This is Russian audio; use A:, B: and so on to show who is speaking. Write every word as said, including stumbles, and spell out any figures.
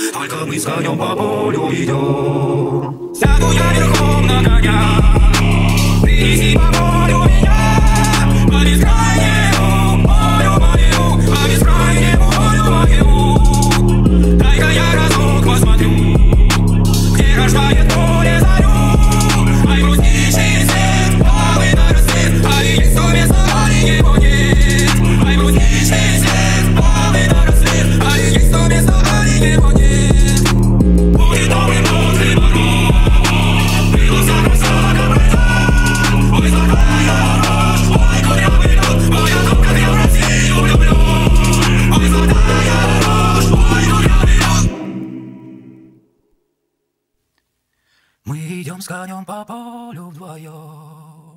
A: Только мы с конем по полю идем. Сяду я верхом на коня, принеси по полю меня, по бескрайнему морю мою, по бескрайнему морю мою. Дай-ка я разок посмотрю, где рождает море зарю. Ай, грустнейший свет, плавает на рассвет, а и есть то место, а и его нет. Ай, грустнейший свет, плавает на рассвет, а и есть то место, а и его нет. Будет новый год и мороз, было вся красота пройдет. Ой, золотая рожь, ой, курявый год, ой, я только я в Россию люблю. Ой, золотая рожь, ой, курявый год. Мы идем с конем по полю вдвоем.